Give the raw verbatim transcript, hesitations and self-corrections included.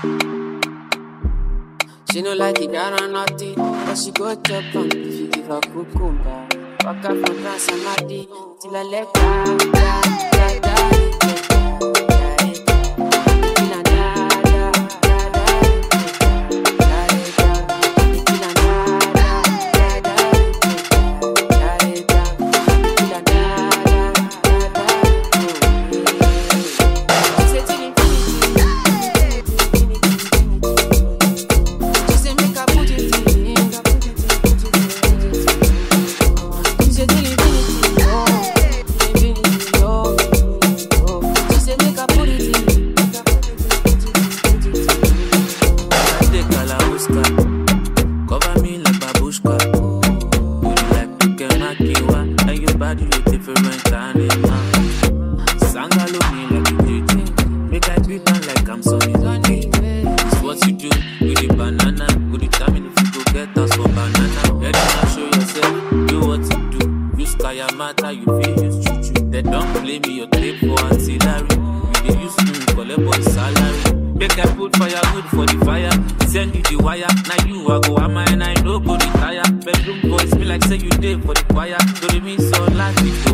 She no like it, got on nothing, but she go chop on if you give her cucumber. Walk up from France and Madi till I let her, die, die, die. Bedroom boys be like say you did for the choir. Do they mean so like